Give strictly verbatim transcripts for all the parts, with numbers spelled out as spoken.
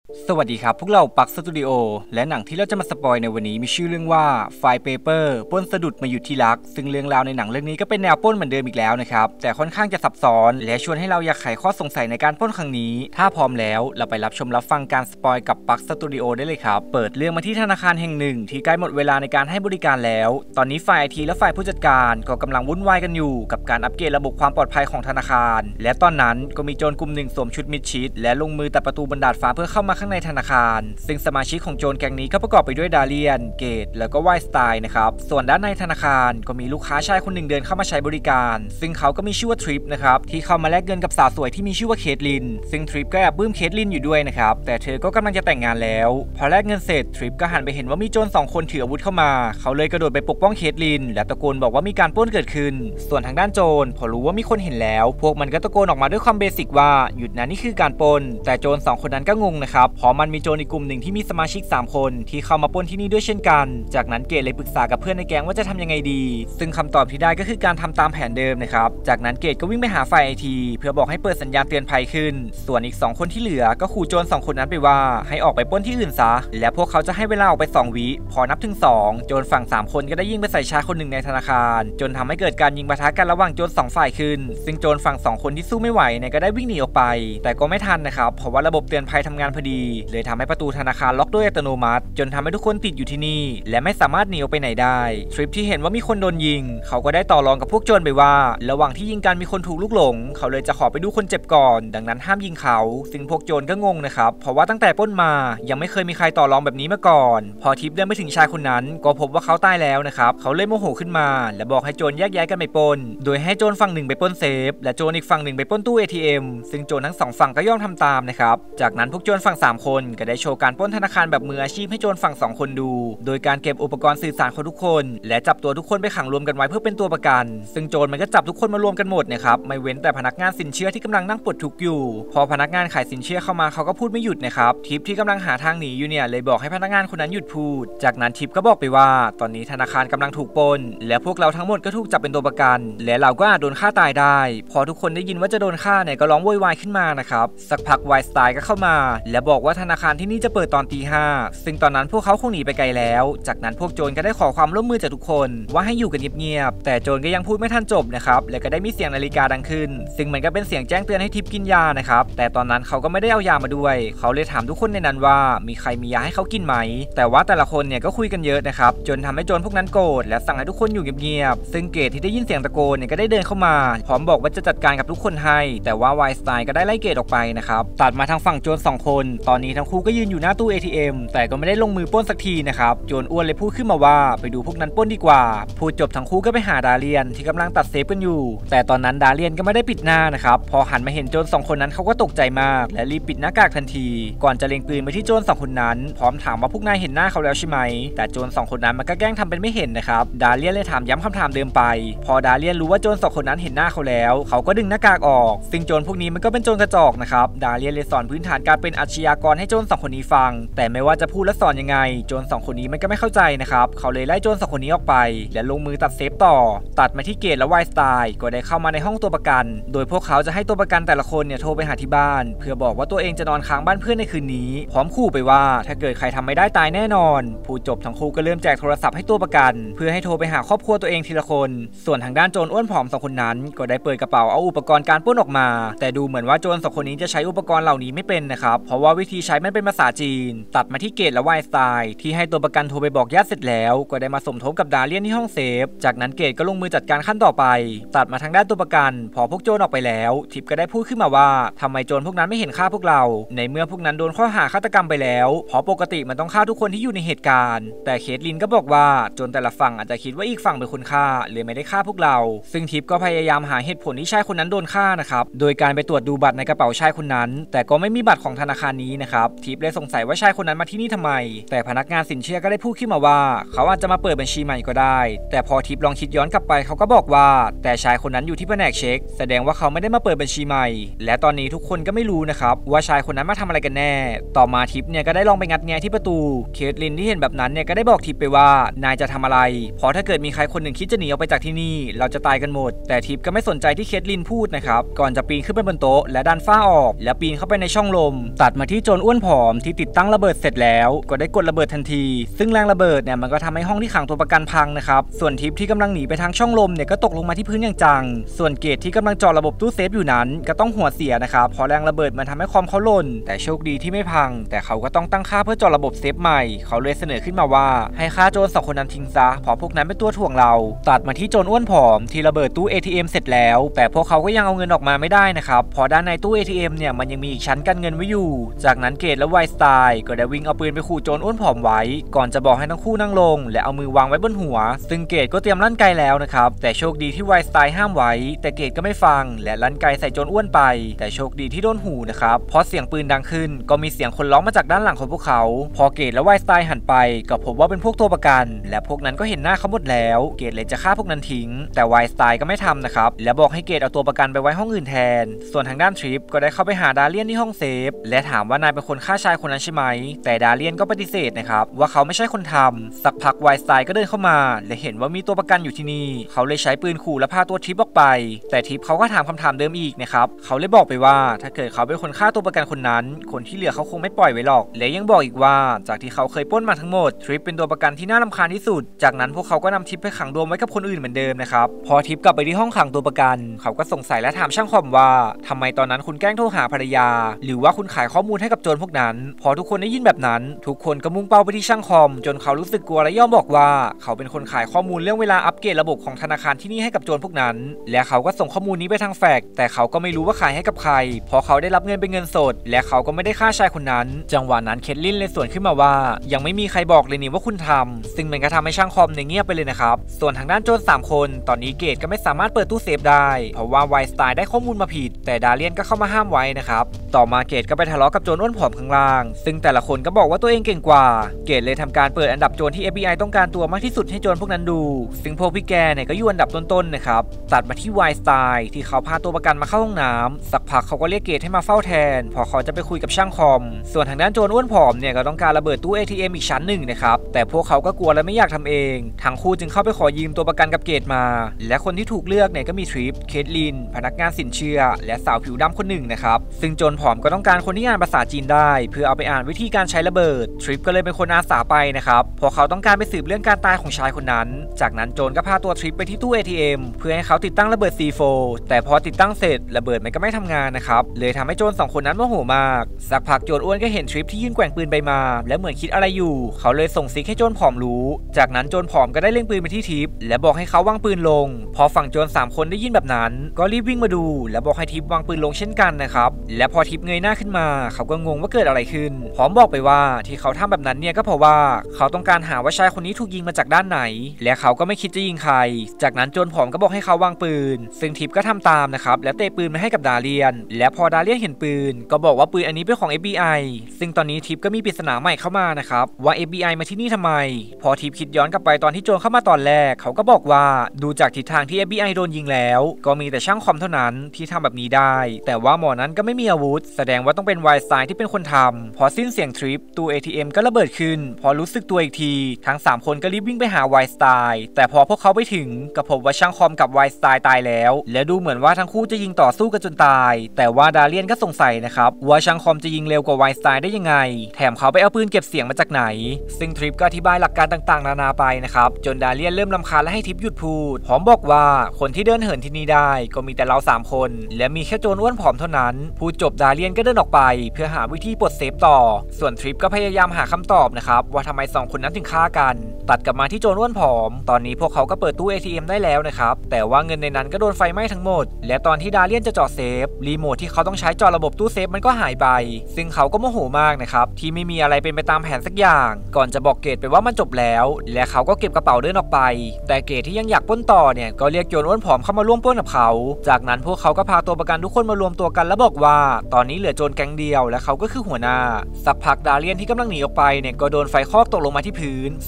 สวัสดีครับพวกเราปักสตูดิโอและหนังที่เราจะมาสปอยในวันนี้มีชื่อเรื่องว่าไฟล์เปเปอร์ปล้นสะดุดมาอยู่ที่รักซึ่งเรื่องราวในหนังเรื่องนี้ก็เป็นแนวปล้นเหมือนเดิมอีกแล้วนะครับแต่ค่อนข้างจะซับซ้อนและชวนให้เราอยากไขข้อสงสัยในการปล้นครั้งนี้ถ้าพร้อมแล้วเราไปรับชมรับฟังการสปอยกับปักสตูดิโอได้เลยครับเปิดเรื่องมาที่ธนาคารแห่งหนึ่งที่ใกล้หมดเวลาในการให้บริการแล้วตอนนี้ฝ่ายไอทีและฝ่ายผู้จัดการก็กำลังวุ่นวายกันอยู่กับการอัปเกรดระบบความปลอดภัยของธนาคารและตอนนั้นก็มีโจรกลุ่มหนึ่งสวมชุดมิดชิดและลงมือตัดประตูบนดาดฟ้าเพื่อเข้ามาข้างในธนาคารซึ่งสมาชิกของโจรแก๊งนี้ก็ประกอบไปด้วยดาเลียนเกตแล้วก็ไวสไตน์นะครับส่วนด้านในธนาคารก็มีลูกค้าชายคนหนึ่งเดินเข้ามาใช้บริการซึ่งเขาก็มีชื่อว่าทริปนะครับที่เข้ามาแลกเงินกับสาวสวยที่มีชื่อว่าเคทลินซึ่งทริปก็แอบบื้มเคทลินอยู่ด้วยนะครับแต่เธอก็กำลังจะแต่งงานแล้วพอแลกเงินเสร็จทริปก็หันไปเห็นว่ามีโจรสองคนถืออาวุธเข้ามาเขาเลยกระโดดไปปกป้องเคทลินและตะโกนบอกว่ามีการปล้นเกิดขึ้นส่วนทางด้านโจรพอรู้ว่ามีคนเห็นแล้วพวกมันก็ตะโกนออกมาด้วยความเบสิกว่าหยุดนะนี่คือการปล้นแต่โจรสองคนนั้นก็งงนะครับเพราะมันมีโจรอีกกลุ่มหนึ่งที่มีสมาชิกสามคนที่เข้ามาปล้นที่นี่ด้วยเช่นกันจากนั้นเกตเลยปรึกษากับเพื่อนในแก๊งว่าจะทำยังไงดีซึ่งคำตอบที่ได้ก็คือการทำตามแผนเดิมนะครับจากนั้นเกตก็วิ่งไปหาฝ่ายไอทีเพื่อบอกให้เปิดสัญญาณเตือนภัยขึ้นส่วนอีกสองคนที่เหลือก็ขู่โจรสองคนนั้นไปว่าให้ออกไปปล้นที่อื่นซะและพวกเขาจะให้เวลาออกไปสองวิพอนับถึงสองโจรฝั่งสามคนก็ได้ยิงไปใส่ชายคนหนึ่งในธนาคารจนทำให้เกิดการยิงปะทะกันระหว่างโจรสองฝ่ายขึ้นซึ่งโจรฝั่งสองคนที่สู้ไม่ไหวเนี่ยก็ได้วิ่งหนีออกไปแต่ก็ไม่ทันนะครับเพราะว่าระบบเตือนภัยทำงานพอดีเลยทำให้ประตูธนาคารล็อกด้วยอัตโนมัติจนทำให้ทุกคนติดอยู่ที่นี่และไม่สามารถหนีออกไปไหนได้ทริปที่เห็นว่ามีคนโดนยิงเขาก็ได้ต่อรองกับพวกโจรไปว่าระหว่างที่ยิงกันมีคนถูกลูกหลงเขาเลยจะขอไปดูคนเจ็บก่อนดังนั้นห้ามยิงเขาซึ่งพวกโจรก็งงนะครับเพราะว่าตั้งแต่ปล้นมายังไม่เคยมีใครต่อรองแบบนี้มาก่อนพอทริปเดินไปถึงชายคนนั้นก็พบว่าเขาตายแล้วนะครับเขาเลยโมโหขึ้นมาและบอกให้โจรแยกย้ายกันไปปล้นโดยให้โจรฝั่งหนึ่งไปปล้นเซฟและโจรอีกฝั่งหนึ่งไปปล้นตู้ เอ ที เอ็ม ซึ่งโจรทั้งสองฝั่งก็ย่อมทำตามนะครับจากนั้นพวกโจรฝั่งสามคนก็ได้โชว์การปล้นธนาคารแบบมืออาชีพให้โจรฝั่งสองคนดูโดยการเก็บอุปกรณ์สื่อสารของทุกคนและจับตัวทุกคนไปขังรวมกันไว้เพื่อเป็นตัวประกันซึ่งโจรมันก็จับทุกคนมารวมกันหมดนะครับไม่เว้นแต่พนักงานสินเชื่อที่กำลังนั่งปลดทุกข์อยู่พอพนักงานขายสินเชื่อเข้ามาเขาก็พูดไม่หยุดนะครับทิปที่กำลังหาทางหนีอยู่เนี่ยเลยบอกให้พนักงานคนนั้นหยุดพูดจากนั้นทิปก็บอกไปว่าตอนนี้ธนาคารกำลังถูกปล้นและพวกเราทั้งหมดก็ถูกจับเป็นตัวประกันและเราก็อาจโดนฆ่าตายได้พอทุกคนได้ยินว่าจะโดนฆ่าเนี่ยก็ร้องโวยวายขึ้นมานะครับสักพักไวสไตน์ก็เข้ามาและบอกว่าธนาคารที่นี่จะเปิดตอนตีห้าซึ่งตอนนั้นพวกเขาคงหนีไปไกลแล้วจากนั้นพวกโจรก็ได้ขอความร่วมมือจากทุกคนว่าให้อยู่กันเงียบๆแต่โจรก็ยังพูดไม่ทันจบนะครับและก็ได้มีเสียงนาฬิกาดังขึ้นซึ่งมันก็เป็นเสียงแจ้งเตือนให้ทิปกินยานะครับแต่ตอนนั้นเขาก็ไม่ได้เอายามาด้วยเขาเลยถามทุกคนในนั้นว่ามีใครมียาให้เขากินไหมแต่ว่าแต่ละคนเนี่ยก็คุยกันเยอะนะครับจนทำให้โจรพวกนั้นโกรธและสั่งให้ทุกคนอยู่เงียบๆซึ่งเกตที่ได้ยินเสียงตะโกนเนี่ยก็ได้เดินเข้ามาพร้อมบอกว่าจะจัดการกับทุกคนให้แต่ว่าไวสไตน์ก็ได้ไล่เกตออกไปนะครับตัดมาทางฝั่งโจรสองคนตอนนี้ทั้งคู่ก็ยืนอยู่หน้าตู้ เอ ที เอ็ม แต่ก็ไม่ได้ลงมือปล้นสักทีนะครับโจรอ้วนเลยพูดขึ้นมาว่าไปดูพวกนั้นปล้นดีกว่าพูดจบทั้งคู่ก็ไปหาดาเลียนที่กำลังตัดเซฟกันอยู่แต่ตอนนั้นดาเลียนก็ไม่ได้ปิดหน้านะครับพอหันมาเห็นโจรสองคนนั้นเขาก็ตกใจมากและรีบปิดหน้ากากทันทีก่อนจะเล็งปืนไปที่โจรสองคนนั้นพร้อมถามว่าพวกนายเห็นหน้าเขาแล้วใช่ไหมแต่โจรสองคนนั้นมันก็แกล้งทำเป็นไม่เห็นนะครับดาเลียนเลยถามย้ำคำถามเดิมไปพอดาเลียนรู้ว่าโจรสองคนนั้นเห็นหน้าเขาแล้วเขาก็ดึงหน้ากากออกซึ่งโจรพวกนี้มันก็เป็นโจรกระจอกนะครับดาเลียนเลยสอนพื้นฐานการเป็นอาชญากรให้โจรสองคนนี้ฟังแต่ไม่ว่าจะพูดและสอนยังไงโจรสองคนนี้มันก็ไม่เข้าใจนะครับเขาเลยไล่โจรสองคนนี้ออกไปและลงมือตัดเซฟต่อตัดมาที่เกตและไวสไตน์ก็ได้เข้ามาในห้องตัวประกันโดยพวกเขาจะให้ตัวประกันแต่ละคนเนี่ยโทรไปหาที่บ้านเพื่อบอกว่าตัวเองจะนอนค้างบ้านเพื่อนในคืนนี้พร้อมขู่ไปว่าถ้าเกิดใครทำไม่ได้ตายแน่นอนพูดจบทั้งคู่ก็เริ่มแจกโทรศัพท์ให้ตัวประกันเพื่อให้โทรไปหาครอบครัวตัวเองทีละคนส่วนทางด้านโจรอ้วนผอมสองคนนั้นก็ได้เปิดกระเป๋าเอาอุปกรณ์การปล้นออกมาแต่ดูเหมือนว่าโจรสองคนนี้จะใช้อุปกรณ์เหล่านี้ไม่เป็นนะครับเพราะว่าวิธีใช้มันเป็นภาษาจีนตัดมาที่เกตและไวสไตน์ที่ให้ตัวประกันโทรไปบอกญาติเสร็จแล้วก็ได้มาสมทบกับดาเลียนที่ห้องเซฟจากนั้นเกตก็ลงมือจัดการขั้นต่อไปตัดมาทางด้านตัวประกันพอพวกโจรออกไปแล้วทิปก็ได้พูดขึ้นมาว่าทำไมโจรพวกนั้นไม่เห็นฆ่าพวกเราในเมื่อพวกนั้นโดนข้อหาฆาตกรรมไปแล้วเพราะปกติมันต้องฆ่าทุกคนที่อยู่ในเหตุการณ์แต่เคทลินก็บอกว่าโจรแต่ละฝั่งอาจจะคิดว่าอีกฝั่งเป็นคนฆ่าเลยไม่ได้ฆ่าพวกเราซึ่งทิปก็พยายามหาเหตุผลที่ชายคนนั้นโดนฆ่านะครับโดยการไปตรวจดูบัตรในกระเป๋าชายคนนั้นแต่ก็ไม่มีบัตรของธนาคารนี้นะครับทิปเลยสงสัยว่าชายคนนั้นมาที่นี่ทำไมแต่พนักงานสินเชื่อก็ได้พูดขึ้นมาว่าเขาอาจจะมาเปิดบัญชีใหม่ก็ได้แต่พอทิปลองคิดย้อนกลับไปเขาก็บอกว่าแต่ชายคนนั้นอยู่ที่แผนกเช็คแสดงว่าเขาไม่ได้มาเปิดบัญชีใหม่และตอนนี้ทุกคนก็ไม่รู้นะครับว่าชายคนนั้นมาทำอะไรกันแน่ต่อมาทิปเนี่ยก็ได้ลองไปงัดแงะที่ประตูเคทลินที่เห็นแบบนั้นเนี่ยก็ได้บอกทิปไปว่านายจะทำอะไรเพราะถ้าเกิดมีใครคนหนึ่งคิดจะหนีออกไปจากที่นี่เราจะตายกันหมดแต่ทิปก็ไม่สนใจที่เคทลินพูดนะครับก่อนจะปีนขึ้นไปบนโต๊ะและดันฝ้าออกและปีนเข้าไปในช่องลมตัดมาที่ที่โจรอ้วนผอมที่ติดตั้งระเบิดเสร็จแล้วก็ได้กดระเบิดทันทีซึ่งแรงระเบิดเนี่ยมันก็ทำให้ห้องที่ขังตัวประกันพังนะครับส่วนทิปที่กำลังหนีไปทางช่องลมเนี่ยก็ตกลงมาที่พื้นอย่างจังส่วนเกตที่กำลังเจาะระบบตู้เซฟอยู่นั้นก็ต้องหัวเสียนะครับเพราะแรงระเบิดมันทำให้คอมเขาหล่นแต่โชคดีที่ไม่พังแต่เขาก็ต้องตั้งค่าเพื่อเจาะระบบเซฟใหม่เขาเลยเสนอขึ้นมาว่าให้ฆ่าโจรสองคนนั้นทิ้งซะเพราะพวกนั้นเป็นตัวถ่วงเราตัดมาที่โจรอ้วนผอมที่ระเบิดตู้ เอ ที เอ็ม เสร็จแล้วแต่พวกเขาก็ยังเอาเงินออกมาไม่ได้นะครับเพราะด้านในตู้ เอ ที เอ็ม เนี่ยมันยังมีอีกชั้นกันเงินไว้อยู่จากนั้นเกตและไวสไตล์ก็ได้วิ่งเอาปืนไปขู่โจรอ้วนผอมไว้ก่อนจะบอกให้ทั้งคู่นั่งลงและเอามือวางไว้บนหัวซึ่งเกตก็เตรียมลั่นไกแล้วนะครับแต่โชคดีที่ไวสไตล์ห้ามไว้แต่เกตก็ไม่ฟังและลั่นไกใส่โจรอ้วนไปแต่โชคดีที่โดนหูนะครับเพราะเสียงปืนดังขึ้นก็มีเสียงคนร้องมาจากด้านหลังของพวกเขาพอเกตและไวสไตล์หันไปก็พบว่าเป็นพวกตัวประกันและพวกนั้นก็เห็นหน้าเขาหมดแล้วเกตเลยจะฆ่าพวกนั้นทิ้งแต่ไวสไตล์ก็ไม่ทำนะครับและบอกให้เกตเอาตัวประกันไปไว้ห้องอื่นแทนส่วนทางด้านทริปก็ได้เข้าไปหาดาเลียนที่ห้องเซฟและถามว่านายเป็นคนฆ่าชายคนนั้นใช่ไหมแต่ดาเลียนก็ปฏิเสธนะครับว่าเขาไม่ใช่คนทำสักพักไวสไตล์ก็เดินเข้ามาและเห็นว่ามีตัวประกันอยู่ที่นี่เขาเลยใช้ปืนขู่และพาตัวทริปออกไปแต่ทริปเขาก็ถามคำถามเดิมอีกนะครับเขาเลยบอกไปว่าถ้าเกิดเขาเป็นคนฆ่าตัวประกันคนนั้นคนที่เหลือเขาคงไม่ปล่อยไว้หรอกและยังบอกอีกว่าจากที่เขาเคยปล้นมาทั้งหมดทริปเป็นตัวประกันที่น่ารำคาญที่สุดจากนั้นพวกเขาก็นำทริปไปขังรวมไว้กับคนอื่นเหมือนเดิมนะครับพอทริปกลับไปที่ห้องขังตัวประกันเขาก็สงสัยและถามช่างคอมว่าทำไมตอนนั้นคุณแกล้งโทรหาภรรยาหรือว่าคุณขายข้อมูลให้กับโจรพวกนั้นพอทุกคนได้ยินแบบนั้นทุกคนก็มุ่งเป้าไปที่ช่างคอมจนเขารู้สึกกลัวและย่อมบอกว่าเขาเป็นคนขายข้อมูลเรื่องเวลาอัปเกรดระบบของธนาคารที่นี่ให้กับโจรพวกนั้นและเขาก็ส่งข้อมูลนี้ไปทางแฟกซ์แต่เขาก็ไม่รู้ว่าขายให้กับใครเพราะเขาได้รับเงินเป็นเงินสดและเขาก็ไม่ได้ฆ่าชายคนนั้นจังหวะนั้นเคทลินเลยสวนขึ้นมาว่ายังไม่มีใครบอกเลยนี่ว่าคุณทำซึ่งมันก็ทำให้ช่างคอมในเงียบไปเลยนะครับส่วนทางด้านโจรสามคนตอนนี้เกตก็ไม่สามารถเปิดตู้เซฟได้เพราะว่าไวสไตล์ได้ข้อมูลมาผิดแต่ดาเลียนก็เข้ามาห้ามไว้นะครับต่อมาเกตก็ไปทะเลาะกับโจรอ้วนผอมข้างล่างซึ่งแต่ละคนก็บอกว่าตัวเองเก่งกว่าเกตเลยทำการเปิดอันดับโจรที่ เอฟ บี ไอ ต้องการตัวมากที่สุดให้โจรพวกนั้นดูซึ่งพวกพี่แกเนี่ยก็อยู่อันดับต้นๆนะครับตัดมาที่ไวสไตล์ที่เขาพาตัวประกันมาเข้าห้องน้ำสักพักเขาก็เรียกเกตให้มาเฝ้าแทนพอเขาจะไปคุยกับช่างคอมส่วนทางด้านโจรอ้วนผอมเนี่ยก็ต้องการระเบิดตู้ เอ ที เอ็ม อีกชั้นหนึ่งนะครับแต่พวกเขาก็กลัวและไม่อยากทำเองทั้งคู่จึงเข้าไปขอยืมตัวประกันกับเกตมาและคนที่ถูกเลือกเนี่ยก็มีทริปเคทลินพนักงานสินเชื่อและสาวผิวดำคนหนึ่งนะครับซึ่งโจรผอมก็ต้องการคนที่อ่านภาษาจีนได้เพื่อเอาไปอ่านวิธีการใช้ระเบิดทริปก็เลยเป็นคนอาสาไปนะครับเพราะเขาต้องการไปสืบเรื่องการตายของชายคนนั้นจากนั้นโจรก็พาตัวทริปไปที่ตู้ เอ ที เอ็ม เพื่อให้เขาติดตั้งระเบิด ซี โฟร์ แต่พอติดตั้งเสร็จระเบิดมันก็ไม่ทำงานนะครับเลยทำให้โจรสองคนนั้นโมโหมากสักพักโจรอ้วนก็เห็นทริปที่ยื่นแกว่งปืนไปมาและเหมือนคิดอะไรอยู่เขาเลยส่งซิกให้โจรผอมรู้จากนั้นโจรผอมก็ได้เล็งปืนไปที่ทริปและบอกให้เขาวางปืนลงพอฝั่งโจรสามคนได้ยินแบบนั้นก็รีบวิ่งมาดูและบอกให้ทริปวางปืนลงเช่นกันนะครับและพอทริปเงยหน้าขึ้นมาเขาก็งงว่าเกิดอะไรขึ้นพร้อมบอกไปว่าที่เขาทำแบบนั้นเนี่ยก็เพราะว่าเขาต้องการหาว่าชายคนนี้ถูกยิงมาจากด้านไหนและเขาก็ไม่คิดจะยิงใครจากนั้นโจรผอมก็บอกให้เขาวางปืนซึ่งทิปก็ทำตามนะครับแล้วเตะปืนมาให้กับดาเลียนและพอดาเลียนเห็นปืนก็บอกว่าปืนอันนี้เป็นของ เอฟ บี ไอ ซึ่งตอนนี้ทิปก็มีปริศนาใหม่เข้ามานะครับว่า เอฟ บี ไอ มาที่นี่ทำไมพอทิปคิดย้อนกลับไปตอนที่โจรเข้ามาตอนแรกเขาก็บอกว่าดูจากทิศทางที่ เอฟ บี ไอ โดนยิงแล้วก็มีแต่ช่างคอมเท่านั้นที่ทำแบบนี้ได้แต่ว่าหมอนั้นก็ไม่มีอาวุธแสดงว่าต้องเป็นไวสไตล์ที่เป็นคนทำพอสิ้นเสียงทริปตู้ เอ ที เอ็ม ก็ระเบิดขึ้นพอรู้สึกตัวอีกทีทั้งสามคนก็รีบวิ่งไปหาไวสไตล์แต่พอพวกเขาไปถึงก็พบว่าช่างคอมกับไวสไตล์ตายแล้วและดูเหมือนว่าทั้งคู่จะยิงต่อสู้กันจนตายแต่ว่าดาเลียนก็สงสัยนะครับว่าช่างคอมจะยิงเร็วกว่าไวสไตล์ได้ยังไงแถมเขาไปเอาปืนเก็บเสียงมาจากไหนซึ่งทริปก็อธิบายหลักการต่างๆนานาไปนะครับจนดาเลียนเริ่มรำคาญและให้ทริปหยุดพูดพร้อมบอกว่าคนที่เดินเหินที่นี่ได้ก็มีแต่เราสามคนและมีแค่โจรอ้วนผอมเท่านั้นพูดจบดาเลียนก็เดินออกไปเพื่อหาวิธีปลดเซฟต่อส่วนทริปก็พยายามหาคำตอบนะครับว่าทำไมสองคนนั้นถึงฆ่ากันตัดกลับมาที่โจรอ้วนผอมตอนนี้พวกเขาก็เปิดตู้ เอ ที เอ็ม ได้แล้วนะครับแต่ว่าเงินในนั้นก็โดนไฟไหม้ทั้งหมดและตอนที่ดาเลียนจะเจาะเซฟรีโมทที่เขาต้องใช้เจาะระบบตู้เซฟมันก็หายไปซึ่งเขาก็โมโหมากนะครับที่ไม่มีอะไรเป็นไปตามแผนสักอย่างก่อนจะบอกเกตไปว่ามันจบแล้วและเขาก็เก็บกระเป๋าเดินออกไปแต่เกตที่ยังอยากปล้นต่อเนี่ยก็เรียกโจรอ้วนผอมเข้ามาร่วมปล้นกับเขาจากนั้นพวกเขาก็พาตัวประกันทุกคนมารวมตัวกันแล้วบอกว่าตอนนี้เหลือโจรแก๊งเดียวและเขาก็คือหัวหน้าสักพักดาเลียนที่กำลังหนีออกไปเนี่ยก็โดนไฟคอกตกลงมาที่พื้นซึ่งทุกคนที่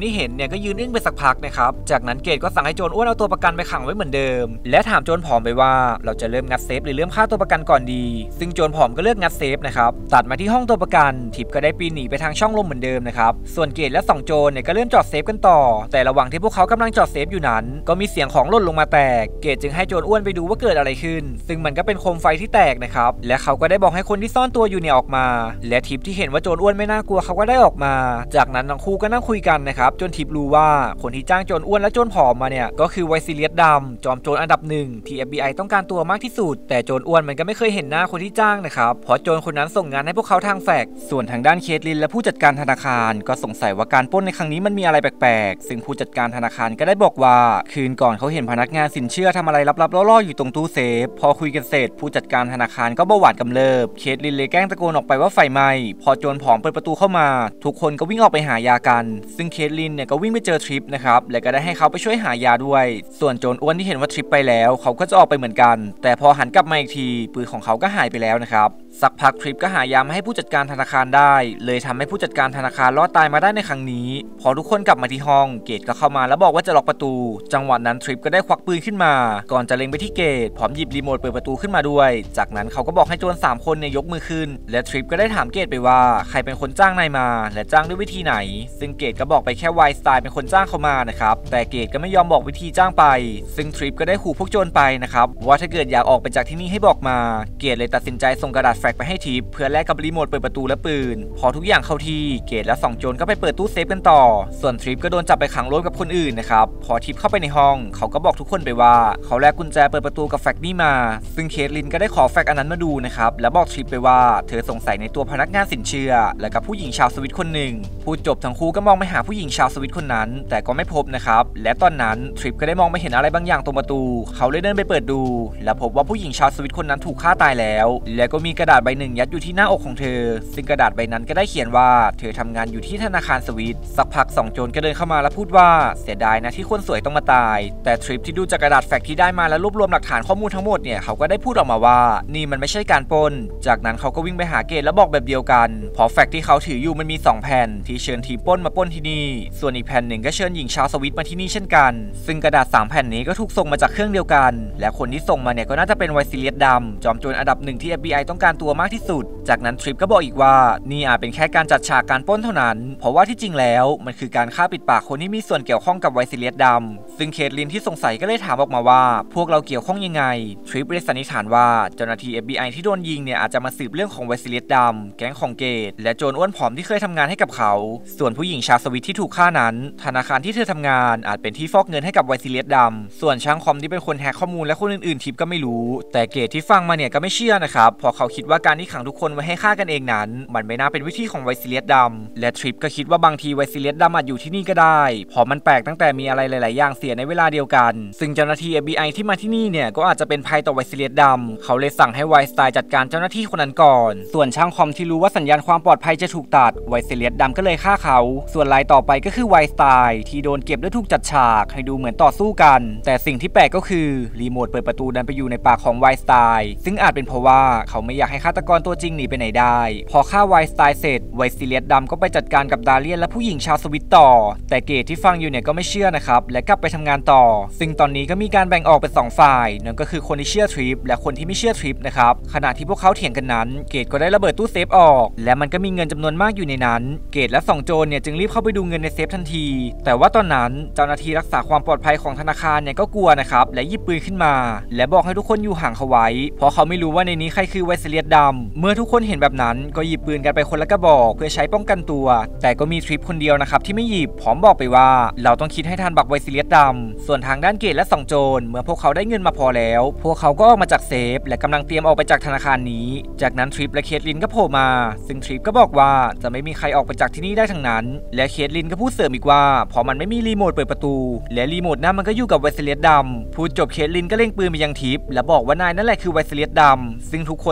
ที่เห็นเนี่ยก็ยืนอึ้งไปสักพักนะครับจากนั้นเกตก็สั่งให้โจรอ้วนเอาตัวประกันไปขังไว้เหมือนเดิมและถามโจรผอมไปว่าเราจะเริ่มงัดเซฟหรือเริ่มฆ่าตัวประกันก่อนดีซึ่งโจรผอมก็เลือกงัดเซฟนะครับตัดมาที่ห้องตัวประกันทิปก็ได้ปีนหนีไปทางช่องลมเหมือนเดิมนะครับส่วนเกตและสองโจรเนี่ยก็เริ่มจอดเซฟกันต่อแต่ระหว่างที่พวกเขากำลังจอดเซฟอยู่นั้นก็มีเสียงของหล่นลงมาแตกเกตจึงให้โจรอ้วนไปดูว่าเกิดอะไรขึ้นซึ่งมันก็เป็นโคมไฟที่แตกนะครับและเขาก็ได้บอกให้คนที่ซ่อนตัวอยู่เนี่ยออกมาและทิปที่เห็นว่าโจรอ้วนไม่น่ากลัวเขาก็ได้ออกมาจากนั้นทั้งคู่ก็นั่งคุยกันนะครับจนทิปรู้ว่าคนที่จ้างโจรอ้วนและโจรผอมมาเนี่ยก็คือไวซิเลียสดำจอมโจรอันดับหนึ่งที่ เอฟ บี ไอ ต้องการตัวมากที่สุดแต่โจรอ้วนมันก็ไม่เคยเห็นหน้าคนที่จ้างนะครับเพราะโจรคนนั้นส่งงานให้พวกเขาทางแฟกซ์ส่วนทางด้านเคทลินและผู้จัดการธนาคารก็สงสัยว่าการปล้นในครั้งนี้มันมีอะไรแปลกๆซึ่งผู้จัดการธนาคารก็ได้บอกว่าคืนก่อนเขาเห็นพนักงานสินเชื่อทำอะไรลับๆล่อๆอยู่ตรงตู้เซฟพอคุยกันเสร็จผู้จัดการธนาคารก็เบาหวานกำเริบเคทลินเลยแกล้งตะโกนออกไปว่าไฟไหม้พอโจรผอมเปิดประตูเข้ามาทุกคนก็วิ่งออกไปหายากันซึ่งเคทลินเนี่ยก็วิ่งไปเจอทริปนะครับและก็ได้ให้เขาไปช่วยหายาด้วยส่วนโจรอ้วนที่เห็นว่าทริปไปแล้วเขาก็จะออกไปเหมือนกันแต่พอหันกลับมาอีกทีปืนของเขาก็หายไปแล้วนะครับสักพักทริปก็หายามาให้ผู้จัดการธนาคารได้เลยทำให้ผู้จัดการธนาคารรอดตายมาได้ในครั้งนี้พอทุกคนกลับมาที่ห้องเกตก็เข้ามาแล้วบอกว่าจะล็อกประตูจังหวะนั้นทริปก็ได้ควักปืนขึ้นมาก่อนจะเล็งไปที่เกตพร้อมหยิบรีโมทเปิดประตูขึ้นมาด้วยจากนั้นเขาก็บอกให้โจรสามคนเนี่ยยกมือขึ้นและทริปก็ได้ถามเกตไปว่าใครเป็นคนจ้างนายมาและจ้างด้วยวิธีไหนซึ่งเกตก็บอกไปแค่ไวสไตล์เป็นคนจ้างเขามานะครับแต่เกตก็ไม่ยอมบอกวิธีจ้างไปซึ่งทริปก็ได้ขู่พวกโจรไปนะครับว่าถ้าเกิดอยากออกไปจากที่นี่ให้บอกมาเกตเลยตัดสินใจส่งกระดาษแฟกซ์ไปให้ทริปเพื่อแลกกับรีโมทเปิดประตูและปืนพอทุกอย่างเข้าที่เกตและสองโจรก็ไปเปิดตู้เซฟกันต่อส่วนทริปก็โดนจับไปขังร่วมกับคนอื่นนะครับพอทริปเข้าไปในห้องเขาก็บอกทุกคนไปว่าเขาแลกกุญแจเปิดประตูกับแฟกซ์นี่มาซึ่งเคทลินก็ได้ขอแฟกซ์อันนั้นมาดูนะครับแล้วบอกทริปไปว่าเธอสงสัยในตัวพนักงานสินเชื่อและกับผู้หญิงชาวสวิตคนหนึ่งพูดจบทั้งคู่ก็มองไปหาผู้หญิงชาวสวิตคนนั้นแต่ก็ไม่พบนะครับและตอนนั้นทริปก็ได้มองไปเห็นอะไรบางอย่างตรงประตูเขาเลยเดินไปเปิดดูและพบว่าผู้หญิงชาวสวิตคนนั้นถูกฆ่าตายแล้วและก็มีกระดาษใบหนึ่งยัดอยู่ที่หน้าอกของเธอซึ่งกระดาษใบนั้นก็ได้เขียนว่าเธอทำงานอยู่ที่ธนาคารสวิตสักพักสองโจรก็เดินเข้ามาแล้วพูดว่าเสียดายนะที่คนสวยต้องมาตายแต่ทริปที่ดูจากกระดาษแฟกซ์ที่ได้มาและรวบรวมหลักฐานข้อมูลทั้งหมดเนี่ยเขาก็ได้พูดออกมาว่านี่มันไม่ใช่การปล้นจากนั้นเขาก็วิ่งไปหาเกตแล้วบอกแบบเดียวกันเพราะแฟกซ์ที่เขาถืออยู่มันมีสองแผ่นที่เชิญทีมปล้นมาปล้นที่นี่ส่วนอีกแผ่นหนึ่งก็เชิญหญิงชาวสวิตมาที่นี่เช่นกันซึ่งกระดาษสามแผ่นนี้ก็ถูกส่งมาจากเครื่องเดียวกันและคนที่ส่งมาเนี่ยก็น่าจะเป็นไวซิเลียสดำจอมโจรอันดับหนึ่งที่ เอฟ บี ไอ ต้องการตัวมากที่สุดจากนั้นทริปก็บอกอีกว่านี่อาจเป็นแค่การจัดฉากการปล้นเท่านั้นเพราะว่าที่จริงแล้วมันคือการฆ่าปิดปากคนที่มีส่วนเกี่ยวข้องกับไวซิเลียสดำซึ่งเคทลินที่สงสัยก็เลยถามออกมาว่าพวกเราเกี่ยวข้องยังไงทริปได้สันนิษฐานว่าเจ้าหน้าที่ เอฟ บี ไอ ที่โดนยิงเนี่ยอาจจะมาสืบเรื่องของไวซิเลียสดำแก๊งของเกตและโจรอ้วนผอมที่เคยทำงานให้กับเขาส่วนผู้หญิงชาวสวิตที่ถูกฆ่านั้นธนาคารที่เธอทำงานอาจเป็นที่ฟอกเงินให้กับไวซิเลียสดำส่วนช่างคอมที่เป็นคนแฮกข้อมูลและคนอื่นๆทิปก็ไม่รู้แต่เกตที่ฟังมาเนี่ยก็ไม่เชื่อนะครับเพราะเขาคิดว่าการที่ขังทุกคนไว้ให้ฆ่ากันเองนั้นมันไม่น่าเป็นวิธีของไวซิเลียสดำและทริปก็คิดว่าบางทีไวซิเลียสดำอาจอยู่ที่นี่ก็ได้เพราะมันแปลกตั้งแต่มีอะไรหลายๆอย่างเสียในเวลาเดียวกันซึ่งเจ้าหน้าที่ เอฟ บี ไอ ที่มาที่นี่เนี่ยก็อาจจะเป็นภัยต่อไวซิเลียสดำเขาเลยสั่งให้ไวสไตล์จัดการเจ้าหน้าที่คนนั้นก่อนส่วนช่างคอมที่รู้ว่าสัญญาณความปลอดภัยจะถูกตัดไวซิเลียสดำก็เลยฆ่าเขาส่วนรายต่อไปก็คือไวสไตล์ที่โดนเก็บและถูกจัดฉากให้ดูเหมือนต่อสู้กันแต่สิ่งที่แปลกก็คือรีโมทเปิดประตูดันไปอยู่ในปากของไวสไตล์ซึ่งอาจเป็นเพราะว่าเขาไม่อยากให้ฆาตกรตัวจริงหนีไปไหนได้พอฆ่าไวสไตล์เสร็จไวซิเลียสดำก็ไปจัดการกับดาเลียนและผู้หญิงชาวสวิตต่อแต่เกตที่ฟังอยู่เนี่ยก็ไม่เชื่อนะครับและกลับไปทำงานต่อซึ่งตอนนี้ก็มีการแบ่งออกเป็นสองฝ่ายนั่นก็คือคนที่เชื่อทริปและคนที่ไม่เชื่อทริปนะครับขณะที่พวกเขาเถียงกันนั้นเกตก็ได้ระเบิดตู้เซฟออกและมันก็มีเงินจำนวนมากอยู่ในนั้นเกตและสองโจรเนี่ยจึงรีบเข้าไปดูเงินในเซฟทันทีแต่ว่าตอนนั้นเจ้าหน้าที่รักษาความปลอดภัยของธนาคารเนี่ยก็กลัวนะครับและหยิบปืนขึ้นมาและบอกให้ทุกคนอยู่ห่างเขาไว้เพราะเขาไม่รู้ว่าในนี้ใครคือไวซิเลียสดำเมื่อทุกคนเห็นแบบนั้นก็หยิบปืนกันไปคนละกระบอกเพื่อใช้ป้องกันตัวแต่ก็มีทริปคนเดียวนะครับที่ไม่หยิบพร้อมบอกไปว่าเราต้องคิดให้ทันบักไวซิเลียสดำส่วนทางด้านเกตและสองโจรเมื่อพวกเขาได้เงินมาพอแล้วพวกเขาก็ออกมาจากเซฟและกำลังเตรียมออกไปจากธนาคารนี้จากนั้นทริปและเคทลินก็โผล่มาซึ่งทริปก็บอกว่าจะไม่มีใครออกไปจากที่นี่ได้ทั้งนั้นและเคทลินก็พูดเสริมอีกว่าเพราะมันไม่มีรีโมทเปิดประตูและรีโมทนั้นมันก็อยู่กับไวซิเลียสดำพูดจบเคทลินก็เล็งปืนไปยังทริปและบอกว่านายนั่นแหละคือไวซิเลียสดำซึ่งทุกคนที่ได้ยิน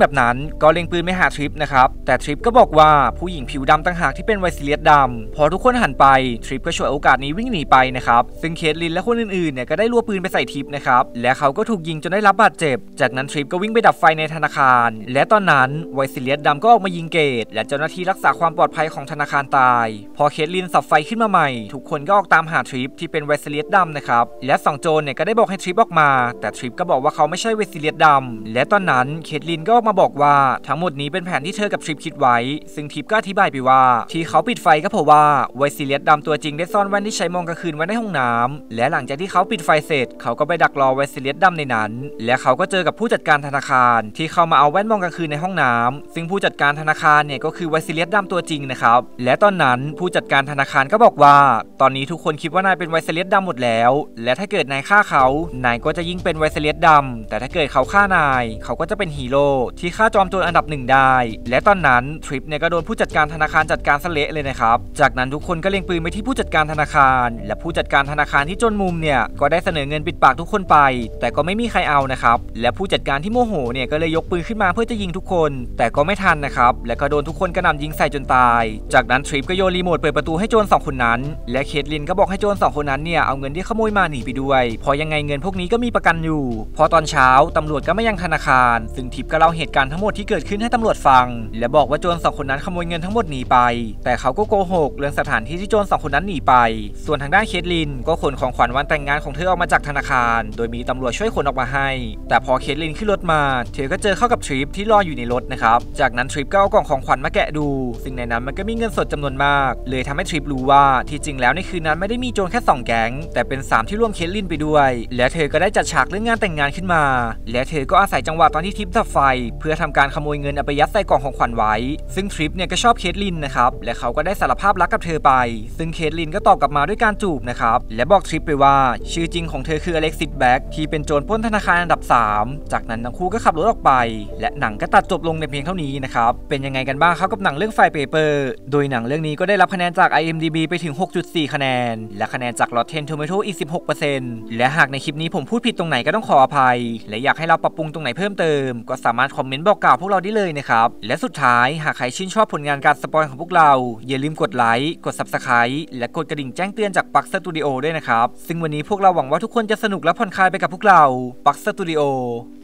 แบบนั้นก็เล็งปืนไม่หาทริปนะครับแต่ทริปก็บอกว่าผู้หญิงผิวดำต่างหากที่เป็นไวซิเลียสดำพอทุกคนหันไปทริปก็ฉวยโอกาสนี้วิ่งหนีไปนะครับซึ่งเคทลินและคนอื่นๆเนี่ยก็ได้รัวปืนไปใส่ทริปนะครับและเขาก็ถูกยิงจนได้รับบาดเจ็บจากนั้นทริปก็วิ่งไปดับไฟในธนาคารและตอนนั้นไวซิเลียสดำก็ออกมายิงเกตและเจ้าหน้าที่รักษาความปลอดภัยของธนาคารตายพอเคทลินสับไฟขึ้นมาใหม่ทุกคนก็ออกตามหาทริปที่เป็นไวซิเลียสดำนะครับและสองโจรเนี่ยก็ได้บอกให้ทริปออกมาแต่ทริปก็บอกว่าเขาไม่ใช่ไวซิเลียสดำและตอนนั้นเคทลินก็ออกมาบอกว่าทั้งหมดนี้เป็นแผนที่เธอกับทริปคิดไว้ซึ่งทริปก็อธิบายไปว่าที่เขาปิดไฟก็เพราะว่าไวซิเลียสดำตัวจริงได้ซ่อนแว่นที่ใช้มองกลางคืนไว้ในห้องน้ำและหลังจากที่เขาปิดไฟเสร็จเขาก็ไปดักรอไวซิเลียสดำในนั้นและเขาก็เจอกับผู้จัดการธนาคารที่เข้ามาเอาแว่นมองกลางคืนในห้องน้ำซึ่งผู้จัดการธนาคารเนี่ยก็คือไวซิเลียสดำตัวจริงนะครับและตอนนั้นผู้จัดการธนาคารก็บอกว่าตอนนี้ทุกคนคิดว่านายเป็นไวซิเลียสดำหมดแล้วและถ้าเกิดนายฆ่าเขานายก็จะยิ่งเป็นไวซิเลียสดำแต่ถ้าเกิดเขาฆ่านายเขาก็จะเป็นฮีโร่ที่ฆ่าจอมโจรอันดับหนึ่งได้และตอนนั้นทริปเนี่ยก็โดนผู้จัดการธนาคารจัดการซะเละเลยนะครับจากนั้นทุกคนก็เล็งปืนไปที่ผู้จัดการธนาคารและผู้จัดการธนาคารที่จนมุมเนี่ยก็ได้เสนอเงินปิดปากทุกคนไปแต่ก็ไม่มีใครเอานะครับและผู้จัดการที่โมโหเนี่ยก็เลยยกปืนขึ้นมาเพื่อจะยิงทุกคนแต่ก็ไม่ทันนะครับและก็โดนทุกคนกระหน่ำยิงใส่จนตายจากนั้นทริปก็โยนรีโมทเปิดประตูให้โจรสองคนนั้นและเคทลินก็บอกให้โจรสองคนนั้นเนี่ยเอาเงินที่ขโมยมาหนีไปด้วยเพราะยังไงเงินพวกนี้ก็มีประกันอยู่พอตอนเช้าตำรวจก็มายังธนาคารซึ่งทริปก็เล่าเหตุการณ์ทั้งหมดที่เกิดขึ้นให้ตำรวจฟังและบอกว่าโจรสองคนนั้นขโมยเงินทั้งหมดหนีไปแต่เขาก็โกหกเรื่องสถานที่ที่โจรสองคนนั้นหนีไปส่วนทางด้านเคทลินก็ขนของขวัญวันแต่งงานของเธอออกมาจากธนาคารโดยมีตำรวจช่วยขนออกมาให้แต่พอเคทลินขึ้นรถมาเธอก็เจอเข้ากับทริปที่รออยู่ในรถนะครับจากนั้นทริปก็เอากล่องของขวัญมาแกะดูซึ่งในนั้นมันก็มีเงินสดจำนวนมากเลยทำให้ทริปรู้ว่าที่จริงแล้วในคืนนั้นไม่ได้มีโจรแค่สองแก๊งแต่เป็นสามที่ร่วมเคทลินไปด้วยและเธอก็ได้จัดฉากเรื่องงานแต่งงานขึ้นมาและเธอก็อาศัยจังหวะตอนที่ทริปดับไฟเพื่อทำการขโมยเงินเอาไปยัดใส่กล่องของขวัญไว้ซึ่งทริปเนี่ยก็ชอบเคทลินนะครับและเขาก็ได้สารภาพรักกับเธอไปซึ่งเคทลินก็ตอบกลับมาด้วยการจูบนะครับและบอกทริปไปว่าชื่อจริงของเธอคืออเล็กซิสแบ็กที่เป็นโจรปล้นธนาคารอันดับสามจากนั้นทั้งคู่ก็ขับรถออกไปและหนังก็ตัดจบลงในเพียงเท่านี้นะครับเป็นยังไงกันบ้างครับกับหนังเรื่องไฟเปเปอร์โดยหนังเรื่องนี้ก็ได้รับคะแนนจาก ไอ เอ็ม ดี บี ไปถึง หกจุดสี่ คะแนนและคะแนนจาก Rotten Tomatoes อีก สิบหกเปอร์เซ็นต์ และหากในคลิปนี้ผมพูดผิดตรงไหนก็ต้องขออภัยและอยากให้เราปรับปรุงตรงไหนเพิ่มเติมก็สามารถคอมเมนต์บอกกล่าวพวกเราได้เลยนะครับและสุดท้ายหากใครชื่นชอบผลงานการสปอยของพวกเราอย่าลืมกดไลค์กด ซับสไครบ์ และกดกระดิ่งแจ้งเตือนจาก Pak Studio ด้วยนะครับซึ่งวันนี้พวกเราหวังว่าทุกคนจะสนุกและผ่อนคลายไปกับพวกเรา Pak Studio